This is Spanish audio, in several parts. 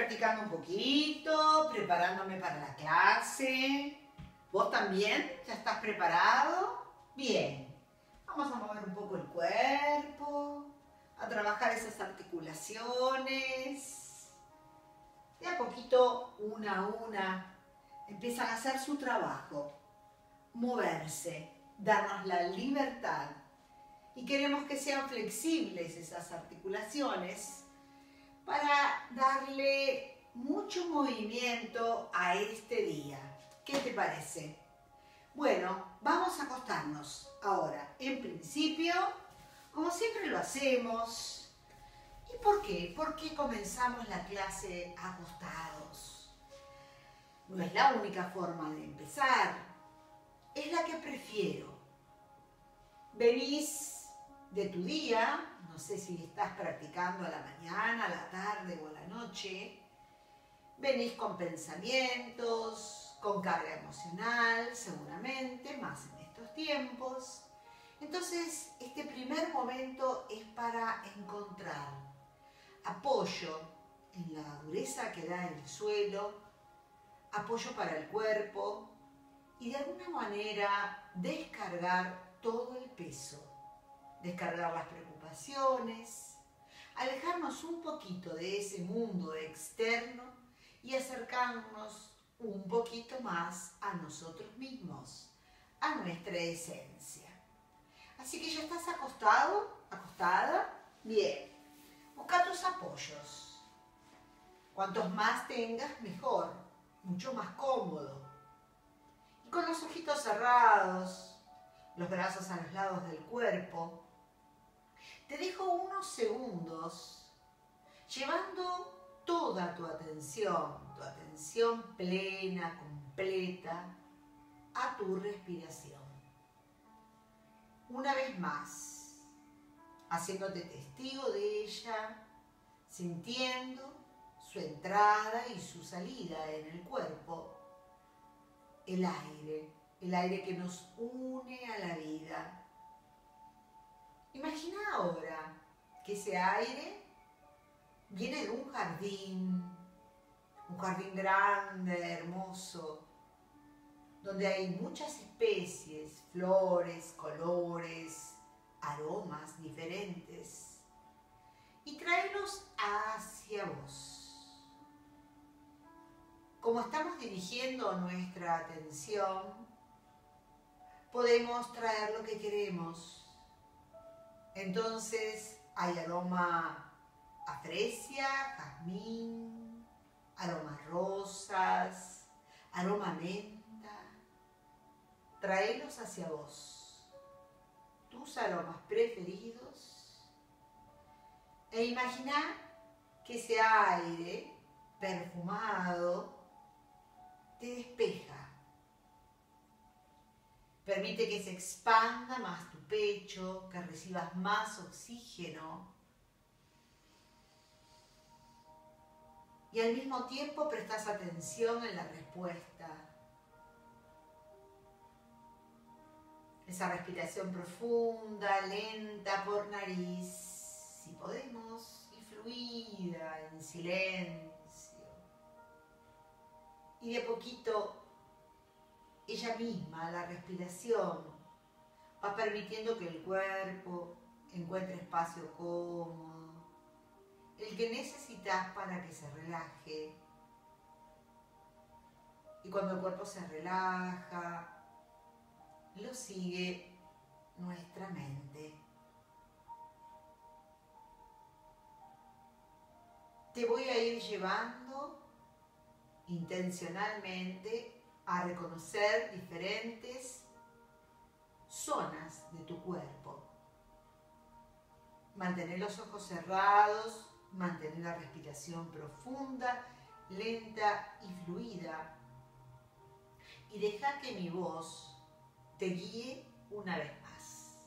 practicando un poquito, preparándome para la clase. ¿Vos también? ¿Ya estás preparado? Bien. Vamos a mover un poco el cuerpo, a trabajar esas articulaciones. De a poquito, una a una, empiezan a hacer su trabajo. Moverse, darnos la libertad. Y queremos que sean flexibles esas articulaciones para darle mucho movimiento a este día. ¿Qué te parece? Bueno, vamos a acostarnos ahora. En principio, como siempre lo hacemos. ¿Y por qué? ¿Por qué comenzamos la clase acostados? No es la única forma de empezar. Es la que prefiero. Venís de tu día, no sé si estás practicando a la mañana, a la tarde o a la noche, venís con pensamientos, con carga emocional, seguramente, más en estos tiempos. Entonces, este primer momento es para encontrar apoyo en la dureza que da el suelo, apoyo para el cuerpo y de alguna manera descargar todo el peso. Descargar las preocupaciones, alejarnos un poquito de ese mundo externo y acercarnos un poquito más a nosotros mismos, a nuestra esencia. Así que ya estás acostado, acostada, bien. Busca tus apoyos. Cuantos más tengas, mejor, mucho más cómodo. Y con los ojitos cerrados, los brazos a los lados del cuerpo, te dejo unos segundos llevando toda tu atención plena, completa, a tu respiración. Una vez más, haciéndote testigo de ella, sintiendo su entrada y su salida en el cuerpo, el aire que nos une a la vida. Imagina ahora que ese aire viene de un jardín grande, hermoso, donde hay muchas especies, flores, colores, aromas diferentes. Y tráelos hacia vos. Como estamos dirigiendo nuestra atención, podemos traer lo que queremos. Entonces hay aroma a fresia, jazmín, aromas rosas, aroma a menta. Tráelos hacia vos, tus aromas preferidos, e imagina que ese aire perfumado te despeja. Permite que se expanda más tu pecho, que recibas más oxígeno. Y al mismo tiempo prestas atención en la respuesta. Esa respiración profunda, lenta por nariz, si podemos, y fluida, en silencio. Y de poquito, ella misma, la respiración, va permitiendo que el cuerpo encuentre espacio cómodo, el que necesitas para que se relaje. Y cuando el cuerpo se relaja, lo sigue nuestra mente. Te voy a ir llevando intencionalmente a reconocer diferentes zonas de tu cuerpo. Mantén los ojos cerrados, mantén la respiración profunda, lenta y fluida. Y deja que mi voz te guíe una vez más.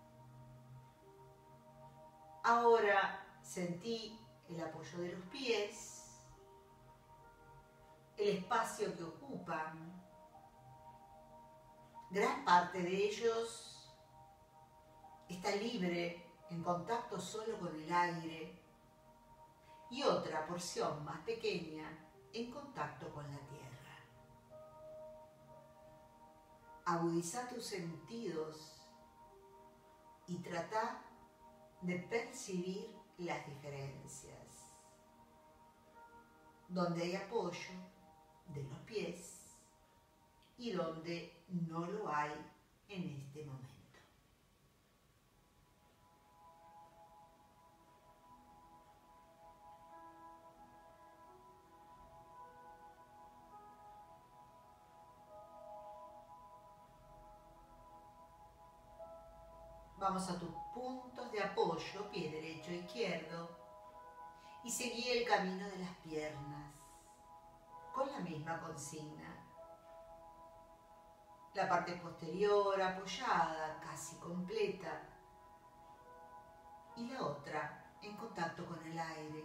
Ahora sentí el apoyo de los pies, el espacio que ocupan. Gran parte de ellos está libre, en contacto solo con el aire. y otra porción más pequeña en contacto con la tierra. Agudiza tus sentidos y trata de percibir las diferencias. Donde hay apoyo de los pies y donde no lo hay en este momento. Vamos a tus puntos de apoyo, pie derecho e izquierdo, y seguí el camino de las piernas, con la misma consigna. La parte posterior apoyada, casi completa, y la otra en contacto con el aire.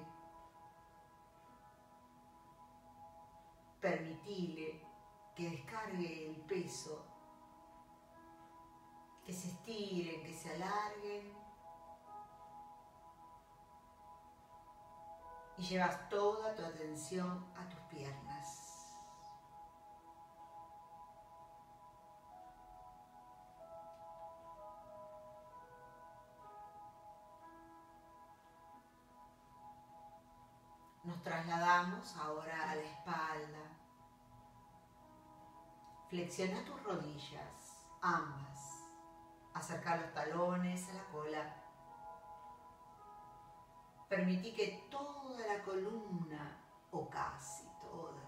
Permitile que descargue el peso, que se estiren, que se alarguen, y llevas toda tu atención a tus piernas. Nos trasladamos ahora a la espalda. Flexiona tus rodillas, ambas. Acerca los talones a la cola. Permití que toda la columna, o casi toda,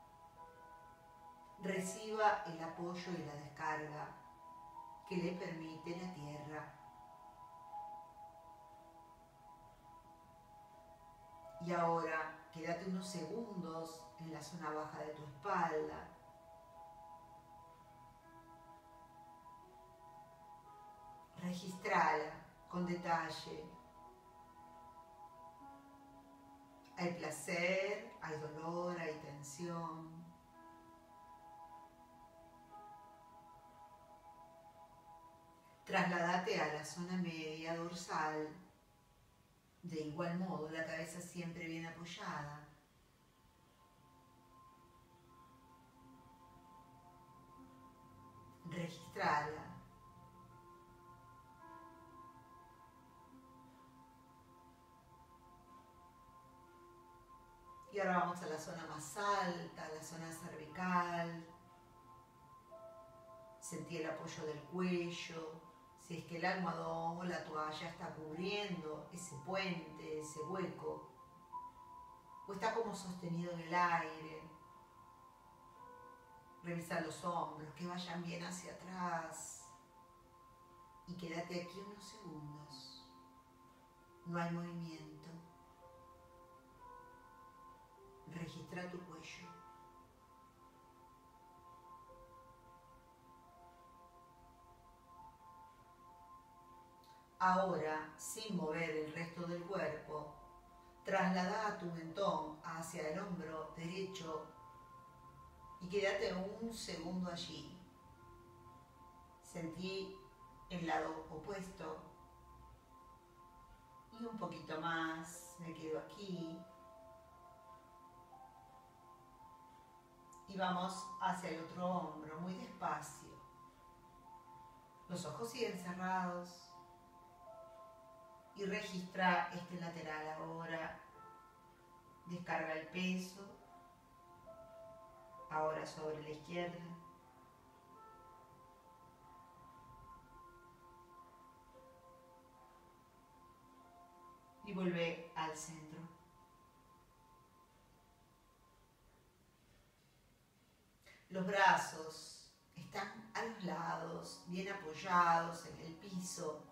reciba el apoyo y la descarga que le permite la tierra. Y ahora quédate unos segundos en la zona baja de tu espalda. Registrala con detalle. Hay placer, hay dolor, hay tensión. Trasladate a la zona media dorsal. De igual modo, la cabeza siempre bien apoyada. Registrala. Y ahora vamos a la zona más alta, la zona cervical. Sentí el apoyo del cuello. Si es que el almohadón o la toalla está cubriendo ese puente, ese hueco, o está como sostenido en el aire. Revisa los hombros, que vayan bien hacia atrás. Y quédate aquí unos segundos. No hay movimiento. Registra tu cuello. Ahora, sin mover el resto del cuerpo, traslada tu mentón hacia el hombro derecho y quédate un segundo allí. Sentí el lado opuesto y un poquito más, me quedo aquí. Y vamos hacia el otro hombro, muy despacio. Los ojos siguen cerrados. Y registra este lateral ahora. Descarga el peso. Ahora sobre la izquierda. Y vuelve al centro. Los brazos están a los lados, bien apoyados en el piso.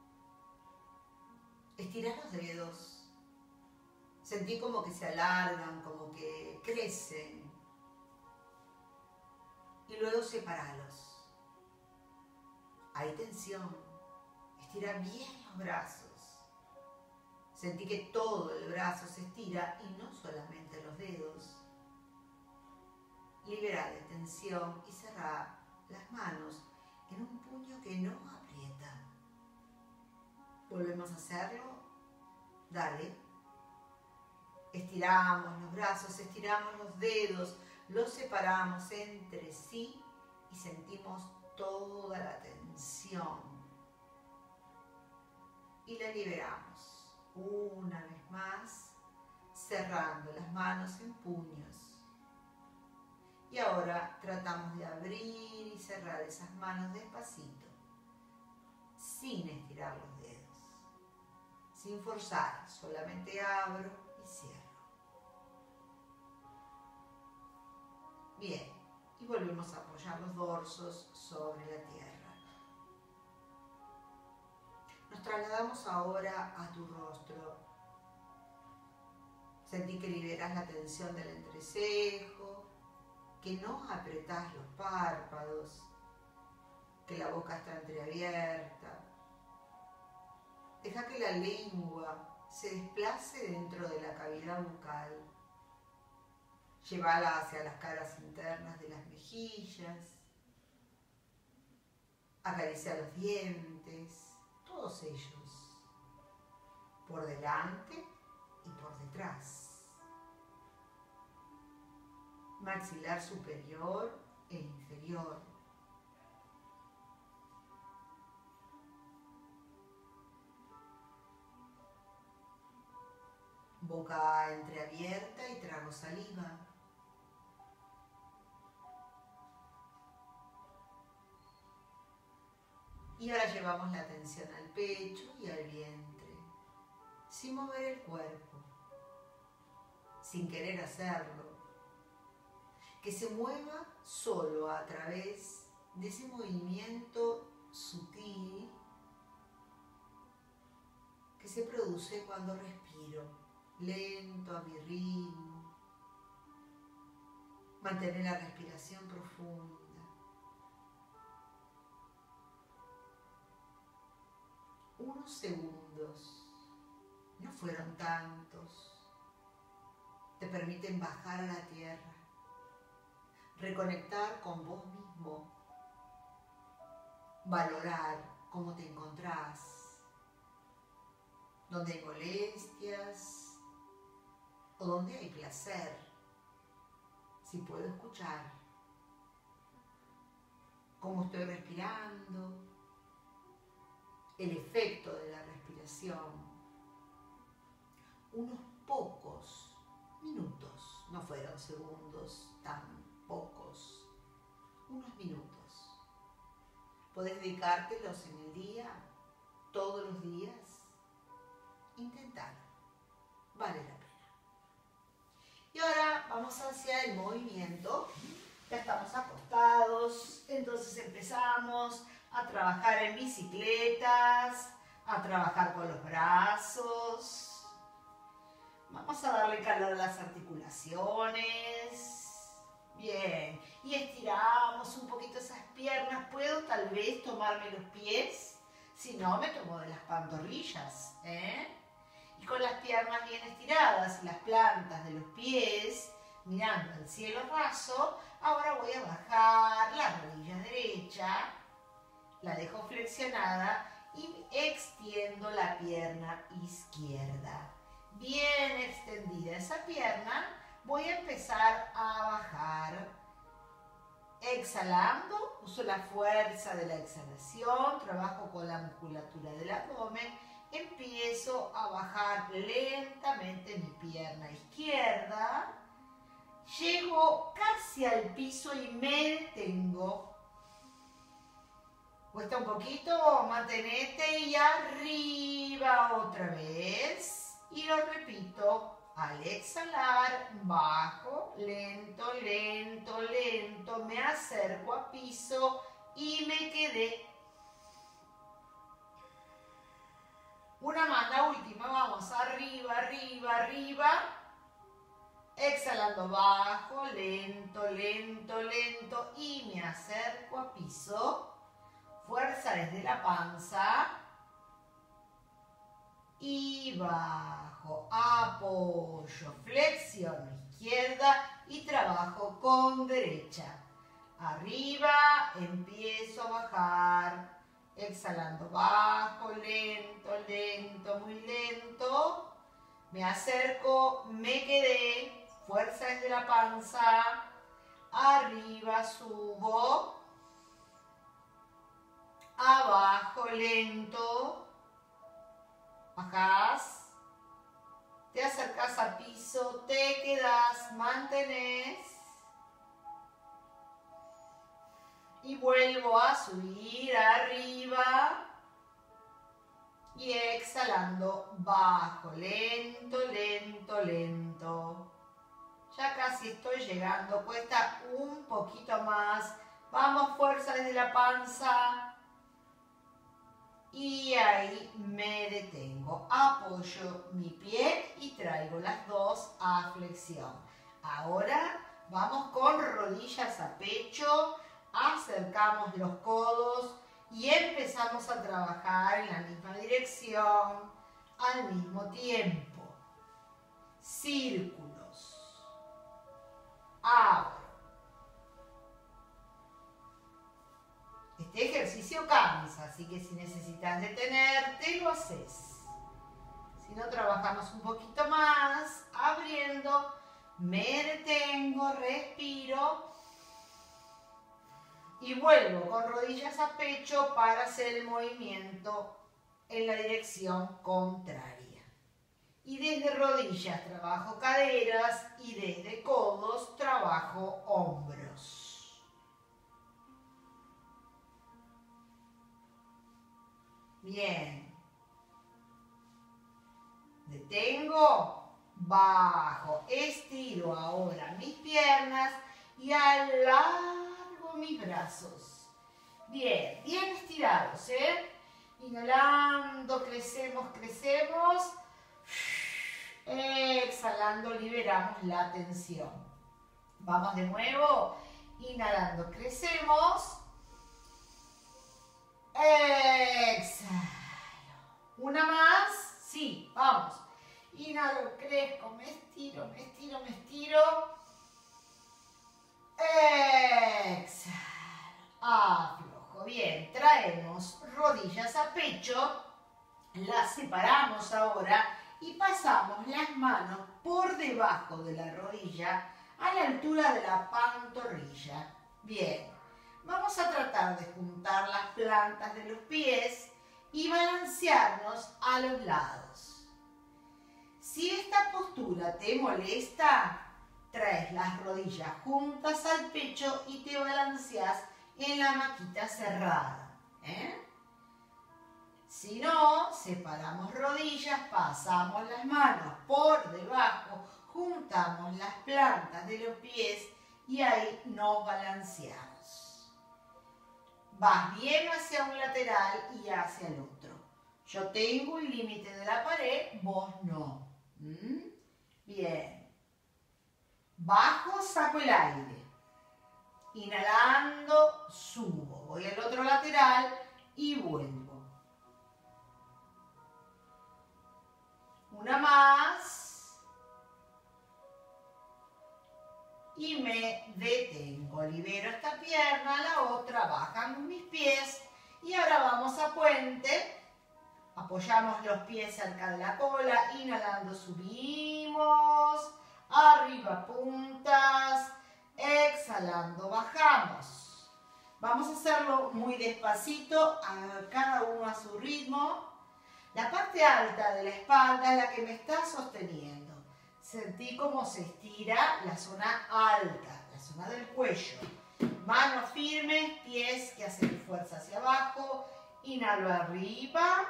Estira los dedos. Sentí como que se alargan, como que crecen. Y luego separalos. Hay tensión. Estira bien los brazos. Sentí que todo el brazo se estira y no solamente los dedos. Libera de tensión y cerrá las manos en un puño que no aprieta. Volvemos a hacerlo. Dale. Estiramos los brazos, estiramos los dedos, los separamos entre sí y sentimos toda la tensión. Y la liberamos una vez más, cerrando las manos en puños. Y ahora tratamos de abrir y cerrar esas manos despacito, sin estirar los dedos, sin forzar, solamente abro y cierro. Bien, y volvemos a apoyar los dorsos sobre la tierra. Nos trasladamos ahora a tu rostro. Sentí que liberas la tensión del entrecejo, que no apretás los párpados, que la boca está entreabierta. Deja que la lengua se desplace dentro de la cavidad bucal. Llévala hacia las caras internas de las mejillas. Acaricia los dientes, todos ellos, por delante y por detrás. Maxilar superior e inferior. Boca entreabierta y trago saliva. Y ahora llevamos la atención al pecho y al vientre, sin mover el cuerpo, sin querer hacerlo. Que se mueva solo a través de ese movimiento sutil que se produce cuando respiro, lento a mi ritmo. Mantener la respiración profunda. Unos segundos, no fueron tantos, te permiten bajar a la tierra, reconectar con vos mismo, valorar cómo te encontrás, dónde hay molestias o dónde hay placer, si puedo escuchar, cómo estoy respirando, el efecto de la respiración. Unos pocos minutos, no fueron segundos, tan pocos, unos minutos. Podés dedicártelos en el día, todos los días. Intentalo, vale la pena. Y ahora vamos hacia el movimiento. Ya estamos acostados, entonces empezamos a trabajar en bicicletas, a trabajar con los brazos. Vamos a darle calor a las articulaciones. Bien, y estiramos un poquito esas piernas. Puedo tal vez tomarme los pies, si no me tomo de las pantorrillas, Y con las piernas bien estiradas y las plantas de los pies mirando al cielo raso, ahora voy a bajar la rodilla derecha, la dejo flexionada y extiendo la pierna izquierda. Bien extendida esa pierna, voy a empezar a bajar. Exhalando, uso la fuerza de la exhalación, trabajo con la musculatura del abdomen, empiezo a bajar lentamente mi pierna izquierda, llego casi al piso y me detengo. Cuesta un poquito, mantenete y arriba otra vez. Y lo repito, al exhalar, bajo, lento, lento, lento, me acerco a piso y me quedé. Una más, la última, vamos, arriba, arriba, arriba. Exhalando, bajo, lento, lento, lento y me acerco a piso. Fuerza desde la panza y bajo, apoyo, flexiono izquierda y trabajo con derecha. Arriba, empiezo a bajar, exhalando, bajo, lento, lento, muy lento. Me acerco, me quedé, fuerza desde la panza, arriba subo, abajo lento, bajás, te acercás al piso, te quedás, mantenés y vuelvo a subir arriba y exhalando, bajo, lento, lento, lento. Ya casi estoy llegando, cuesta un poquito más. Vamos, fuerza desde la panza. Y ahí me detengo. Apoyo mi pie y traigo las dos a flexión. Ahora vamos con rodillas a pecho. Acercamos los codos y empezamos a trabajar en la misma dirección al mismo tiempo. Círculos. Abro. Este ejercicio cansa, así que si necesitas detenerte, lo haces. Si no, trabajamos un poquito más, abriendo, me detengo, respiro y vuelvo con rodillas a pecho para hacer el movimiento en la dirección contraria. Y desde rodillas trabajo caderas y desde codos trabajo hombros. Bien. Detengo, bajo, estiro ahora mis piernas y alargo mis brazos. Bien, bien estirados, ¿eh? Inhalando, crecemos, crecemos. Exhalando, liberamos la tensión. Vamos de nuevo. Inhalando, crecemos. Exhalo. Una más. Sí, vamos. Inhalo, crezco, me estiro, me estiro, me estiro. Exhalo. Aflojo. Bien, traemos rodillas a pecho. Las separamos ahora y pasamos las manos por debajo de la rodilla a la altura de la pantorrilla. Bien. Vamos a tratar de juntar las plantas de los pies y balancearnos a los lados. Si esta postura te molesta, traes las rodillas juntas al pecho y te balanceas en la maquita cerrada. Si no, separamos rodillas, pasamos las manos por debajo, juntamos las plantas de los pies y ahí nos balanceamos. Vas bien hacia un lateral y hacia el otro. Yo tengo un límite de la pared, vos no. Bien. Bajo, saco el aire. Inhalando, subo. Voy al otro lateral y vuelvo. Una más. Y me detengo, libero esta pierna, la otra, bajamos mis pies y ahora vamos a puente, apoyamos los pies cerca de la cola, inhalando subimos, arriba puntas, exhalando bajamos. Vamos a hacerlo muy despacito, a cada uno a su ritmo. La parte alta de la espalda es la que me está sosteniendo. Sentí cómo se estira la zona alta, la zona del cuello. Manos firmes, pies que hacen fuerza hacia abajo. Inhalo arriba.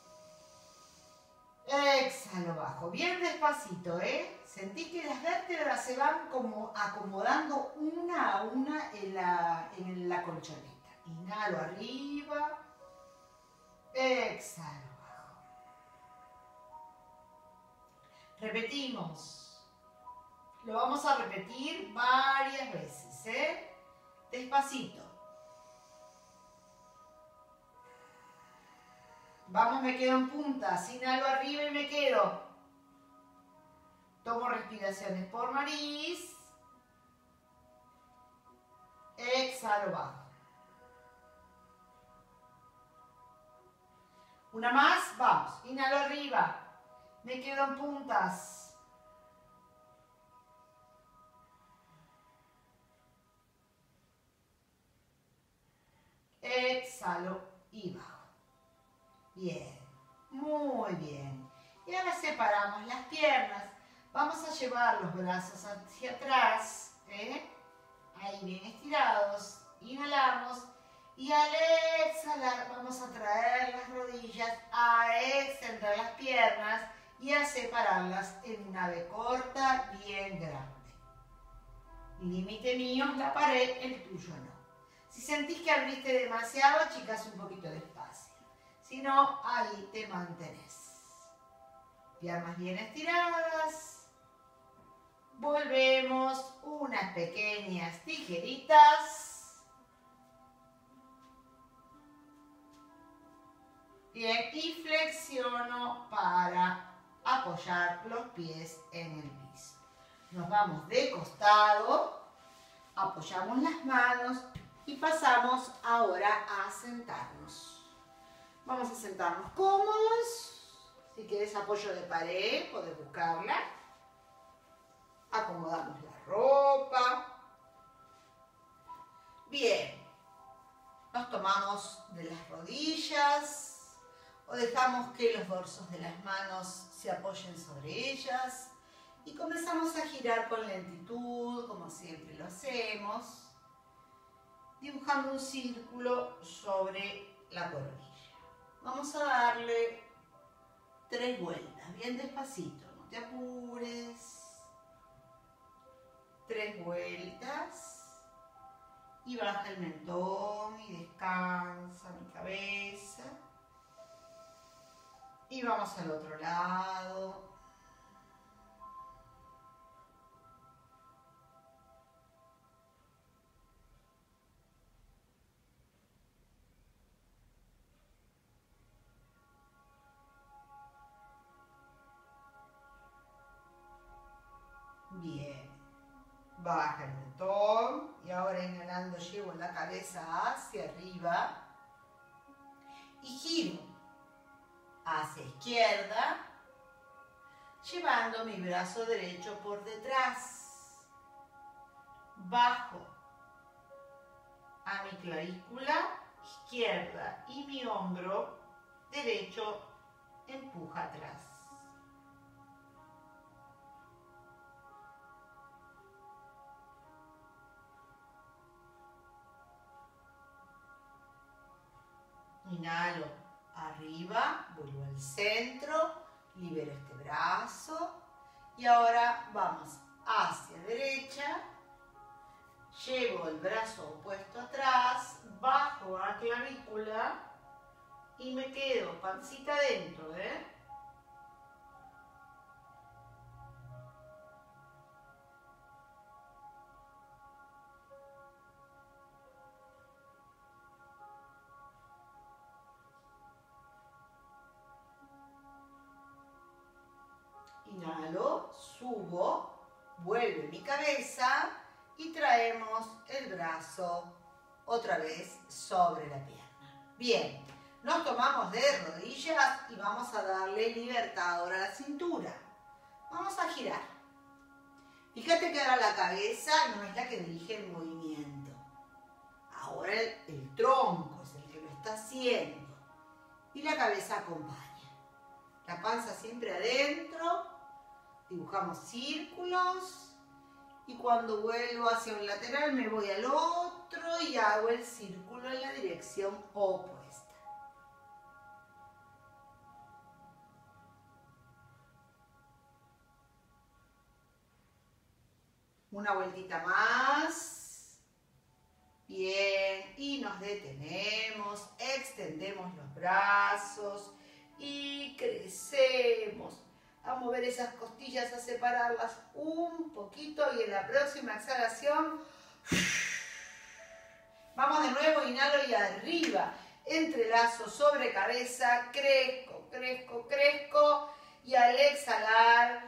Exhalo bajo. Bien despacito, ¿eh? Sentí que las vértebras se van como acomodando una a una en la colchoneta. Inhalo arriba. Exhalo. Repetimos. Lo vamos a repetir varias veces, ¿eh? Despacito. Vamos, me quedo en puntas. Inhalo arriba y me quedo. Tomo respiraciones por nariz. Exhalo bajo. Una más, vamos. Inhalo arriba. Me quedo en puntas. Exhalo y bajo. Bien, muy bien. Y ahora separamos las piernas. Vamos a llevar los brazos hacia atrás, ahí bien estirados. Inhalamos y al exhalar vamos a traer las rodillas, a extender las piernas y a separarlas en una V corta bien grande. Límite mío es la pared, el tuyo no. Si sentís que abriste demasiado, achicás un poquito despacio. Si no, ahí te mantenés. Piernas bien estiradas. Volvemos unas pequeñas tijeritas. Bien, y flexiono para apoyar los pies en el piso. Nos vamos de costado, apoyamos las manos y pasamos ahora a sentarnos. Vamos a sentarnos cómodos. Si quieres apoyo de pared, podés buscarla. Acomodamos la ropa. Bien. Nos tomamos de las rodillas o dejamos que los dorsos de las manos se apoyen sobre ellas y comenzamos a girar con lentitud, como siempre lo hacemos, dibujando un círculo sobre la coronilla. Vamos a darle 3 vueltas, bien despacito, no te apures. 3 vueltas. Y baja el mentón y descansa mi cabeza. Y vamos al otro lado. Bien. Baja el mentón y ahora inhalando llevo la cabeza hacia arriba y giro hacia izquierda, llevando mi brazo derecho por detrás. Bajo a mi clavícula izquierda y mi hombro derecho empuja atrás. Inhalo arriba, vuelvo al centro, libero este brazo y ahora vamos hacia derecha, llevo el brazo opuesto atrás, bajo a clavícula y me quedo pancita adentro, Inhalo, subo, vuelve mi cabeza y traemos el brazo otra vez sobre la pierna. Bien, nos tomamos de rodillas y vamos a darle libertad ahora a la cintura. Vamos a girar. Fíjate que ahora la cabeza no es la que dirige el movimiento. Ahora el tronco es el que lo está haciendo y la cabeza acompaña. La panza siempre adentro. Dibujamos círculos y cuando vuelvo hacia un lateral me voy al otro y hago el círculo en la dirección opuesta. Una vueltita más. Bien, y nos detenemos, extendemos los brazos y crecemos. A mover esas costillas, a separarlas un poquito y en la próxima exhalación vamos de nuevo, inhalo y arriba, entrelazo sobre cabeza, crezco, crezco, crezco y al exhalar,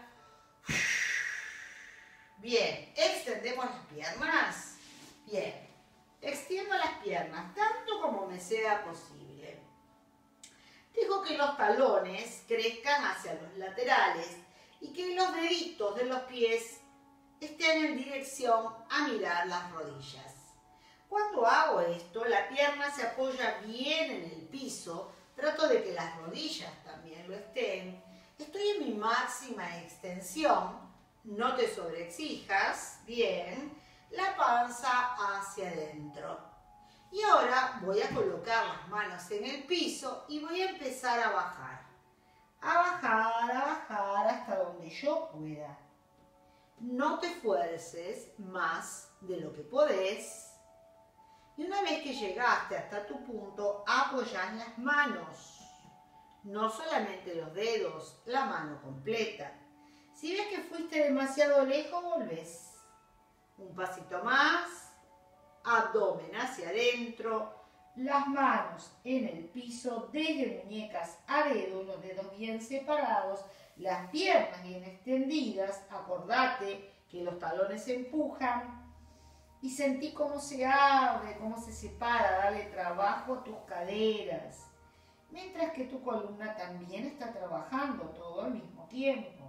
bien, extendemos las piernas, bien, extiendo las piernas tanto como me sea posible. Dejo que los talones crezcan hacia los laterales y que los deditos de los pies estén en dirección a mirar las rodillas. Cuando hago esto, la pierna se apoya bien en el piso, trato de que las rodillas también lo estén. Estoy en mi máxima extensión, no te sobreexijas, bien, la panza hacia adentro. Y ahora voy a colocar las manos en el piso y voy a empezar a bajar. A bajar hasta donde yo pueda. No te esfuerces más de lo que podés. Y una vez que llegaste hasta tu punto, apoyás las manos. No solamente los dedos, la mano completa. Si ves que fuiste demasiado lejos, volvés. Un pasito más. Abdomen hacia adentro, las manos en el piso, desde muñecas a dedos, los dedos bien separados, las piernas bien extendidas, acordate que los talones se empujan y sentí cómo se abre, cómo se separa, dale trabajo a tus caderas, mientras que tu columna también está trabajando todo al mismo tiempo.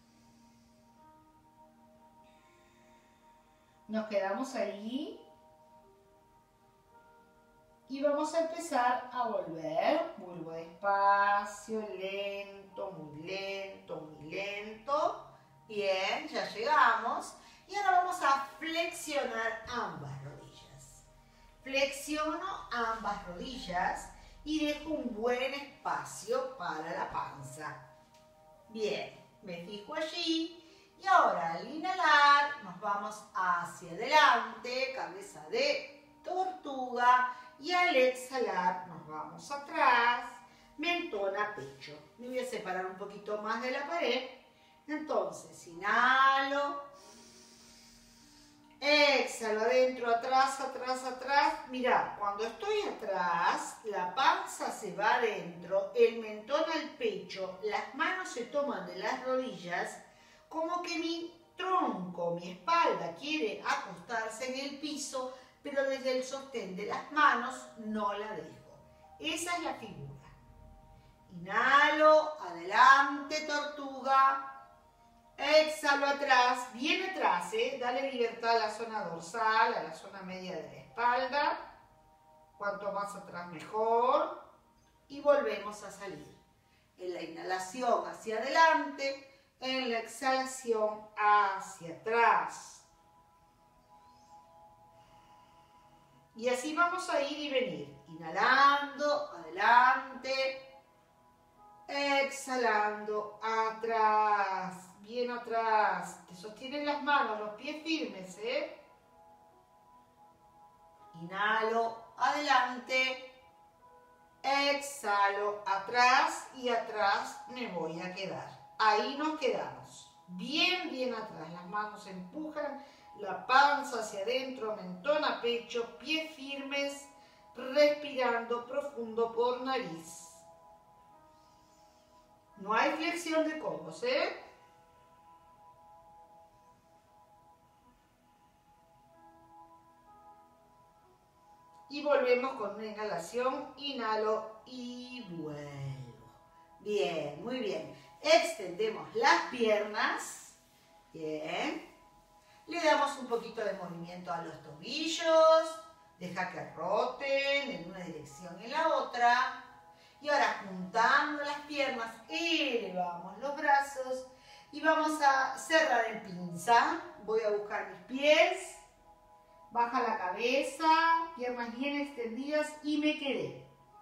Nos quedamos ahí. Y vamos a empezar a volver. Vuelvo despacio, lento, muy lento, muy lento. Bien, ya llegamos. Y ahora vamos a flexionar ambas rodillas. Flexiono ambas rodillas y dejo un buen espacio para la panza. Bien, me fijo allí. Y ahora al inhalar nos vamos hacia adelante, cabeza de tortuga. Y al exhalar nos vamos atrás, mentón a pecho. Me voy a separar un poquito más de la pared. Entonces, inhalo. Exhalo adentro, atrás, atrás, atrás. Mirá, cuando estoy atrás, la panza se va adentro, el mentón al pecho, las manos se toman de las rodillas, como que mi tronco, mi espalda quiere acostarse en el piso, pero desde el sostén de las manos no la dejo. Esa es la figura. Inhalo, adelante, tortuga. Exhalo atrás, bien atrás, dale libertad a la zona dorsal, a la zona media de la espalda. Cuanto más atrás mejor. Y volvemos a salir. En la inhalación hacia adelante, en la exhalación hacia atrás. Y así vamos a ir y venir. Inhalando, adelante. Exhalando, atrás. Bien atrás. Te sostienen las manos, los pies firmes, Inhalo, adelante. Exhalo, atrás y atrás me voy a quedar. Ahí nos quedamos. Bien, bien atrás. Las manos empujan. La panza hacia adentro, mentón a pecho, pies firmes, respirando profundo por nariz. No hay flexión de codos, Y volvemos con una inhalación, inhalo y vuelvo. Bien, muy bien. Extendemos las piernas. Bien. Le damos un poquito de movimiento a los tobillos, deja que roten en una dirección y en la otra. Y ahora juntando las piernas, elevamos los brazos y vamos a cerrar en pinza. Voy a buscar mis pies, baja la cabeza, piernas bien extendidas y me quedé.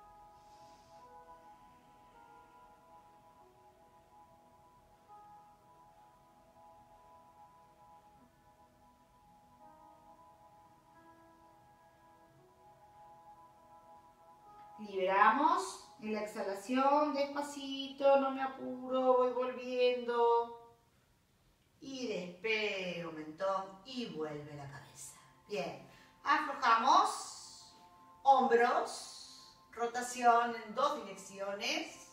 Liberamos en la exhalación, despacito, no me apuro, voy volviendo. Y despego mentón y vuelve la cabeza. Bien, aflojamos, hombros, rotación en dos direcciones.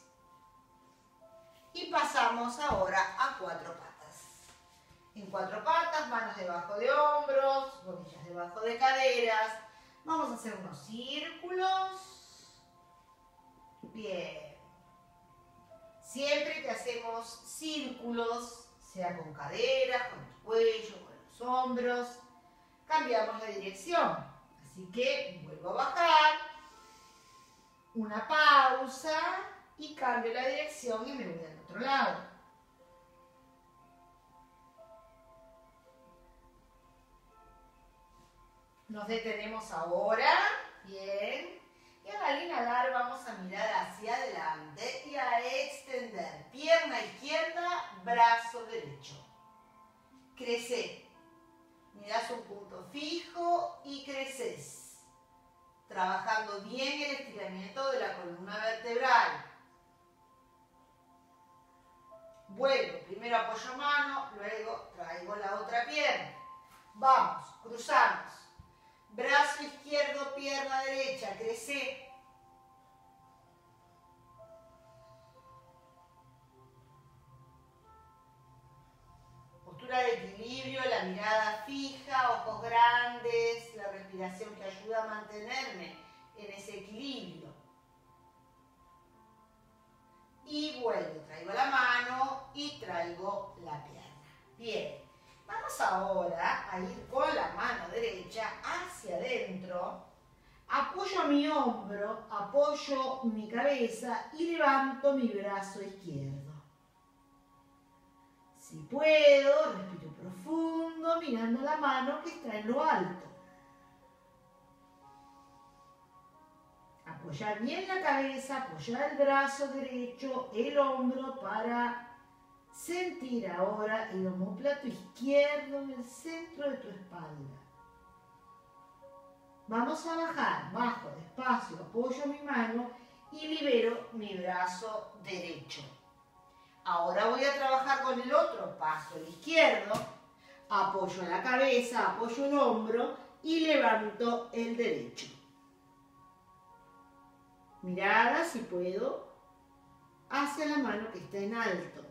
Y pasamos ahora a cuatro patas. En cuatro patas, manos debajo de hombros, rodillas debajo de caderas. Vamos a hacer unos círculos. Bien. Siempre que hacemos círculos, sea con caderas, con el cuello, con los hombros, cambiamos la dirección. Así que vuelvo a bajar, una pausa y cambio la dirección y me voy al otro lado. Nos detenemos ahora, bien. Y al inhalar vamos a mirar hacia adelante y a extender. Pierna izquierda, brazo derecho. Crece. Mirás un punto fijo y creces. Trabajando bien el estiramiento de la columna vertebral. Vuelvo, primero apoyo mano, luego traigo la otra pierna. Vamos, cruzamos. Brazo izquierdo, pierna derecha, crece. Postura de equilibrio, la mirada fija, ojos grandes, la respiración que ayuda a mantenerme en ese equilibrio. Y vuelvo, traigo la mano y traigo la pierna. Bien. Vamos ahora a ir con la mano derecha hacia adentro, apoyo mi hombro, apoyo mi cabeza y levanto mi brazo izquierdo. Si puedo, respiro profundo mirando la mano que está en lo alto. Apoyar bien la cabeza, apoyar el brazo derecho, el hombro para sentir ahora el omóplato izquierdo en el centro de tu espalda. Vamos a bajar, bajo despacio, apoyo mi mano y libero mi brazo derecho. Ahora voy a trabajar con el otro paso, el izquierdo. Apoyo la cabeza, apoyo el hombro y levanto el derecho. Mirada, si puedo, hacia la mano que está en alto.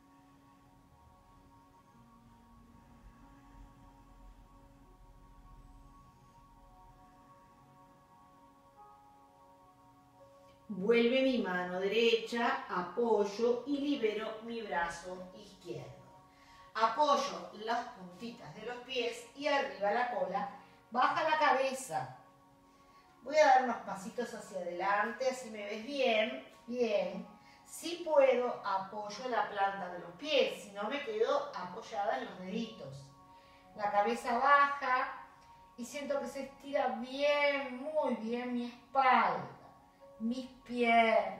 Vuelve mi mano derecha, apoyo y libero mi brazo izquierdo. Apoyo las puntitas de los pies y arriba la cola, baja la cabeza. Voy a dar unos pasitos hacia adelante, así me ves bien, bien. Si puedo, apoyo la planta de los pies, si no me quedo apoyada en los deditos. La cabeza baja y siento que se estira bien, muy bien mi espalda. Mis piernas.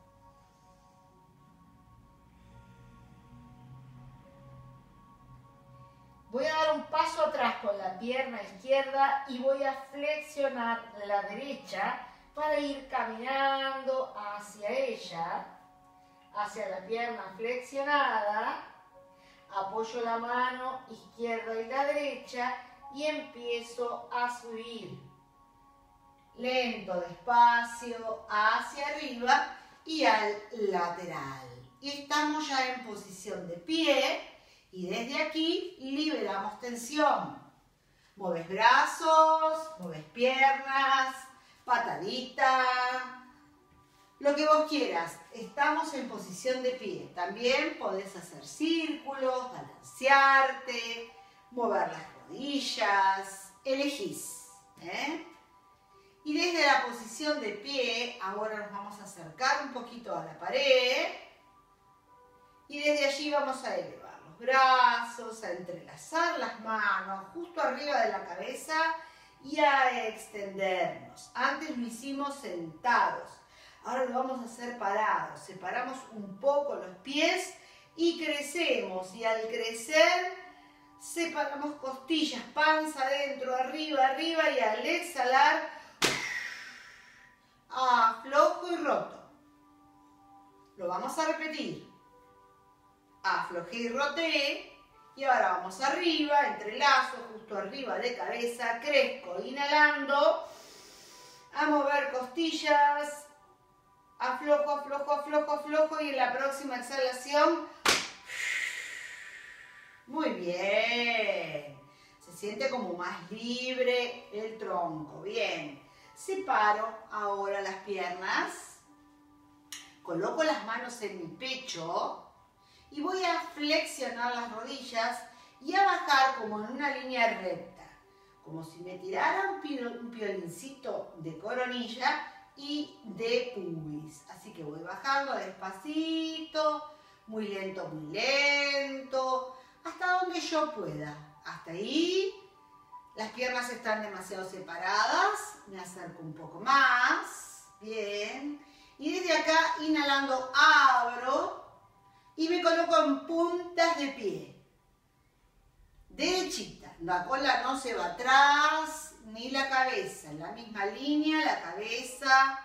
Voy a dar un paso atrás con la pierna izquierda y voy a flexionar la derecha para ir caminando hacia ella, hacia la pierna flexionada. Apoyo la mano izquierda y la derecha y empiezo a subir. Lento, despacio, hacia arriba y al lateral. Y estamos ya en posición de pie y desde aquí liberamos tensión. Mueves brazos, mueves piernas, patadita, lo que vos quieras. Estamos en posición de pie. También podés hacer círculos, balancearte, mover las rodillas, elegís, Y desde la posición de pie, ahora nos vamos a acercar un poquito a la pared. Y desde allí vamos a elevar los brazos, a entrelazar las manos justo arriba de la cabeza y a extendernos. Antes lo hicimos sentados, ahora lo vamos a hacer parados. Separamos un poco los pies y crecemos. Y al crecer, separamos costillas, panza adentro, arriba, arriba y al exhalar, aflojo y roto. Lo vamos a repetir. Aflojé y roté. Y ahora vamos arriba, entrelazo, justo arriba de cabeza, crezco, inhalando, a mover costillas, aflojo, aflojo, aflojo, aflojo y en la próxima exhalación, muy bien. Se siente como más libre el tronco, bien. Separo ahora las piernas, Coloco las manos en mi pecho y voy a flexionar las rodillas y a bajar como en una línea recta, como si me tirara un violincito de coronilla y de pubis. Así que voy bajando despacito, muy lento, hasta donde yo pueda. Hasta ahí, las piernas están demasiado separadas, me acerco un poco más, bien. Y desde acá, inhalando, abro y me coloco en puntas de pie. Derechita, la cola no se va atrás, ni la cabeza, en la misma línea, la cabeza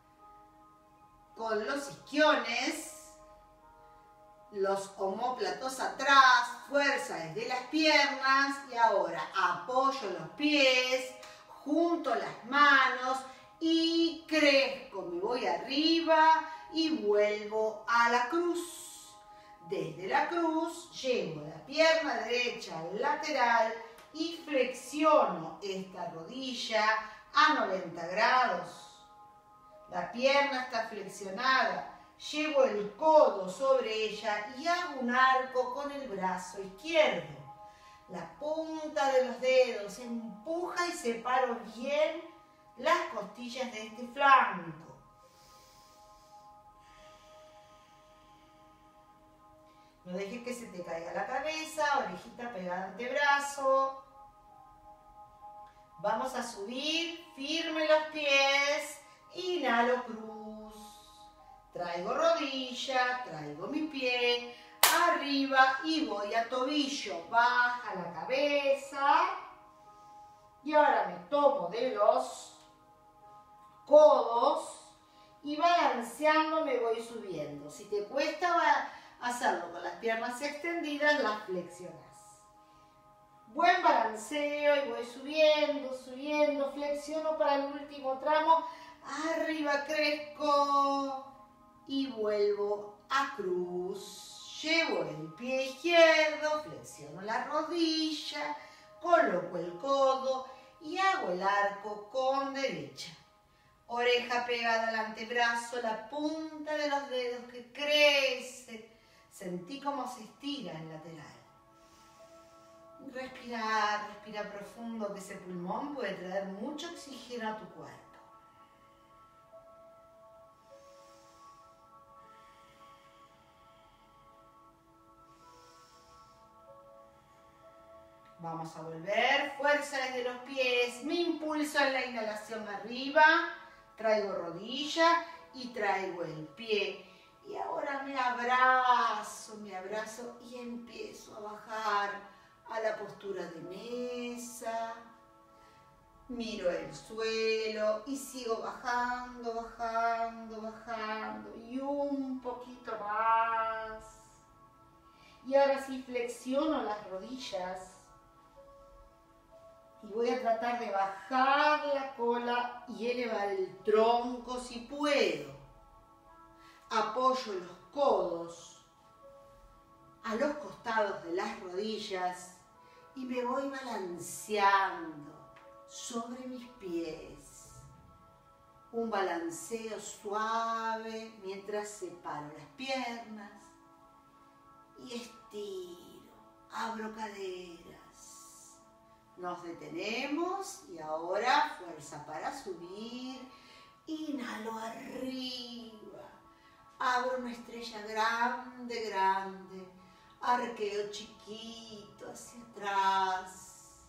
con los isquiones, los omóplatos atrás, fuerza desde las piernas y ahora apoyo los pies, junto las manos y crezco, me voy arriba y vuelvo a la cruz. Desde la cruz llevo la pierna derecha al lateral y flexiono esta rodilla a 90 grados. La pierna está flexionada, llevo el codo sobre ella y hago un arco con el brazo izquierdo. La punta de los dedos empuja y separo bien las costillas de este flanco. No dejes que se te caiga la cabeza, orejita pegada al antebrazo. Vamos a subir firme los pies, inhalo cruz. Traigo rodilla, traigo mi pie, arriba y voy a tobillo. Baja la cabeza. Y ahora me tomo de los codos y balanceando me voy subiendo. Si te cuesta hacerlo con las piernas extendidas, las flexionas. Buen balanceo y voy subiendo, flexiono para el último tramo. Arriba crezco y vuelvo a cruz. Llevo el pie izquierdo, flexiono la rodilla, coloco el codo y hago el arco con derecha. Oreja pegada al antebrazo, la punta de los dedos que crece. Sentí cómo se estira el lateral. Respira profundo, que ese pulmón puede traer mucho oxígeno a tu cuerpo. Vamos a volver, fuerza desde los pies, me impulso en la inhalación arriba, traigo rodilla y traigo el pie. Y ahora me abrazo y empiezo a bajar a la postura de mesa. Miro el suelo y sigo bajando y un poquito más. Y ahora sí flexiono las rodillas y voy a tratar de bajar la cola y elevar el tronco si puedo. Apoyo los codos a los costados de las rodillas y me voy balanceando sobre mis pies. Un balanceo suave mientras separo las piernas y estiro, abro caderas. Nos detenemos y ahora fuerza para subir. Inhalo arriba. Abro una estrella grande, arqueo chiquito hacia atrás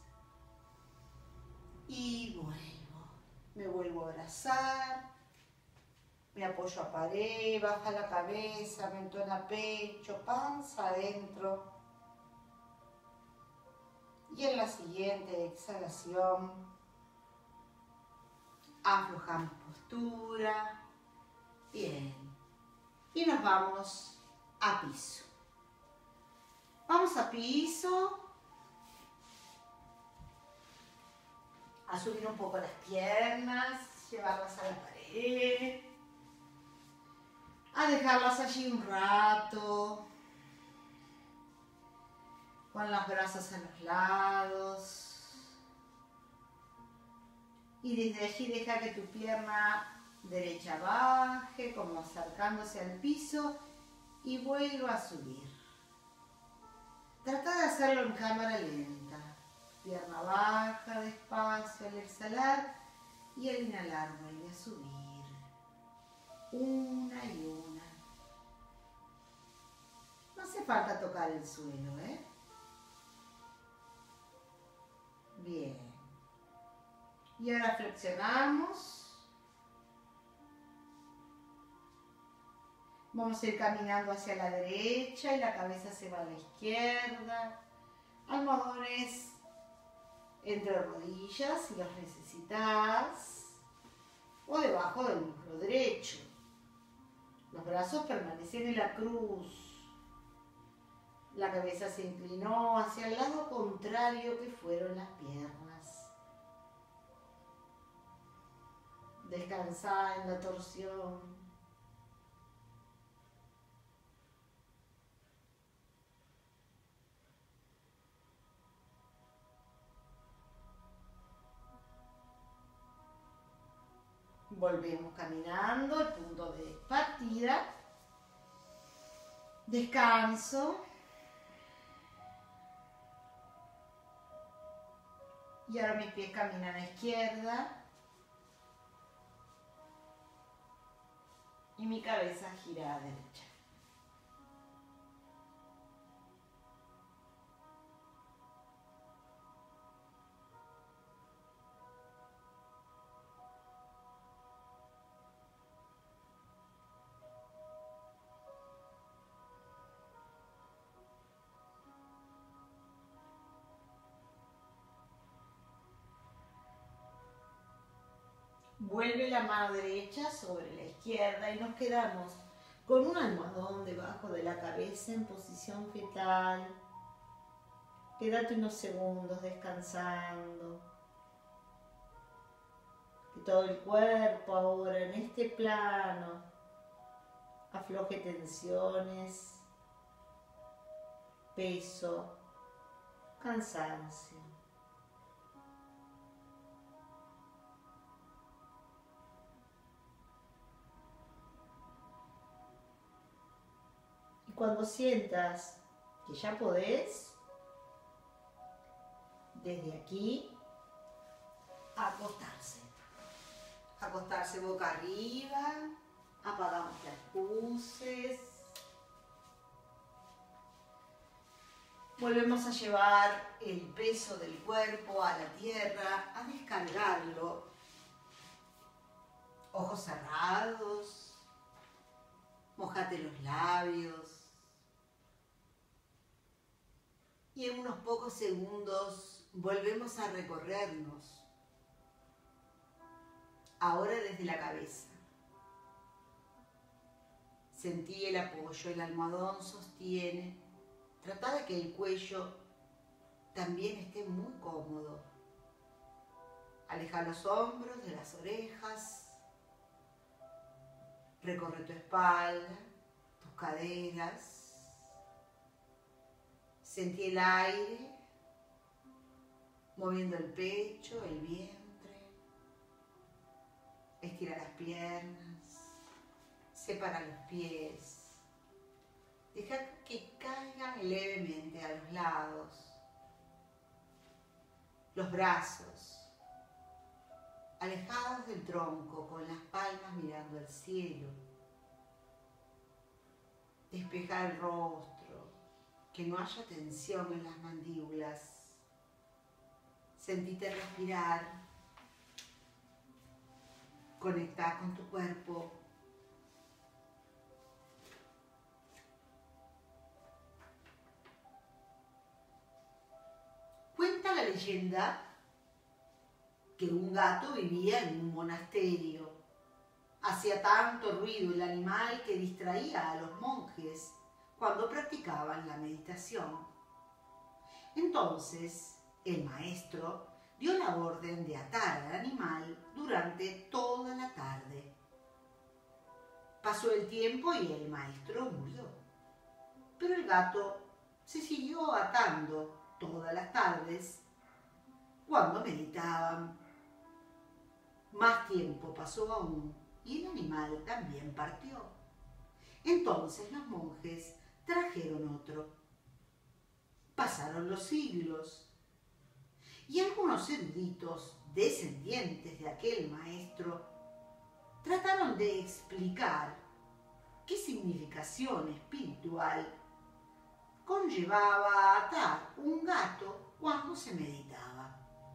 y me vuelvo a abrazar, me apoyo a pared, baja la cabeza, mentón a pecho, panza adentro y en la siguiente exhalación aflojamos postura, bien. Y nos vamos a piso. Vamos a piso. A subir un poco las piernas, llevarlas a la pared. A dejarlas allí un rato. Con los brazos a los lados. Y desde allí deja que tu pierna Derecha baje, como acercándose al piso y vuelva a subir. Trata de hacerlo en cámara lenta. Pierna baja, despacio al exhalar y al inhalar vuelve a subir. Una y una. No hace falta tocar el suelo, ¿eh? Bien. Y ahora flexionamos. Vamos a ir caminando hacia la derecha y la cabeza se va a la izquierda. Almohadones entre rodillas si los necesitas. O debajo del muslo derecho. Los brazos permanecen en la cruz. La cabeza se inclinó hacia el lado contrario que fueron las piernas. Descansa en la torsión. Volvemos caminando al punto de partida. Descanso. Y ahora mis pies caminan a la izquierda. Y mi cabeza gira a la derecha. Vuelve la mano derecha sobre la izquierda y nos quedamos con un almohadón debajo de la cabeza en posición fetal. Quédate unos segundos descansando. Que todo el cuerpo ahora en este plano afloje tensiones, peso, cansancio. Cuando sientas que ya podés, desde aquí, acostarse. Acostarse boca arriba, apagamos las luces. Volvemos a llevar el peso del cuerpo a la tierra, a descargarlo. Ojos cerrados, mojate los labios. Y en unos pocos segundos volvemos a recorrernos. Ahora desde la cabeza. Sentí el apoyo, el almohadón sostiene. Trata de que el cuello también esté muy cómodo. Aleja los hombros de las orejas. Recorre tu espalda, tus caderas. Sentí el aire moviendo el pecho, el vientre. Estira las piernas. Separa los pies. Deja que caigan levemente a los lados. Los brazos alejados del tronco, con las palmas mirando al cielo. Despeja el rostro. Que no haya tensión en las mandíbulas. Sentite respirar. Conecta con tu cuerpo. Cuenta la leyenda que un gato vivía en un monasterio. Hacía tanto ruido el animal que distraía a los monjes cuando practicaban la meditación. Entonces, el maestro dio la orden de atar al animal durante toda la tarde. Pasó el tiempo y el maestro murió. Pero el gato se siguió atando todas las tardes cuando meditaban. Más tiempo pasó aún y el animal también partió. Entonces los monjes trajeron otro. Pasaron los siglos y algunos eruditos, descendientes de aquel maestro, trataron de explicar qué significación espiritual conllevaba atar un gato cuando se meditaba.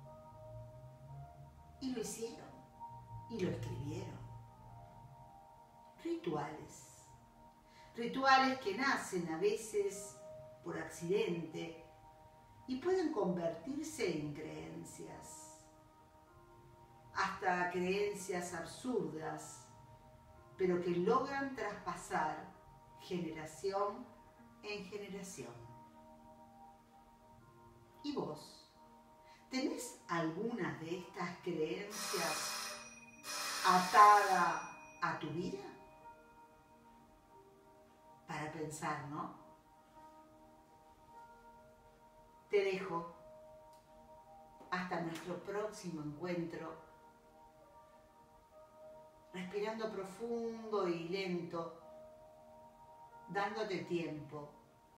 Y lo hicieron, y lo escribieron. Rituales que nacen a veces por accidente y pueden convertirse en creencias, hasta creencias absurdas, pero que logran traspasar generación en generación. ¿Y vos? ¿Tenés alguna de estas creencias atada a tu vida? Para pensar, ¿no? Te dejo hasta nuestro próximo encuentro, respirando profundo y lento, dándote tiempo